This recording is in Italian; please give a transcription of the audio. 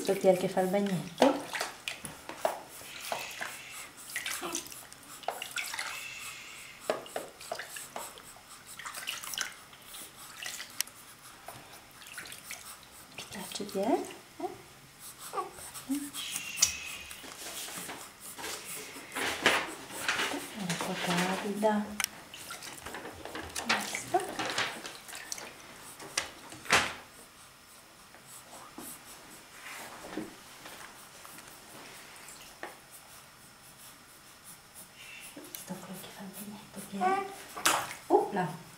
giusto Pier che fa il bagnetto? Ti piace Pier? È un po' calda. Basta. Sto quello che fa il bagnetto Pier. Là.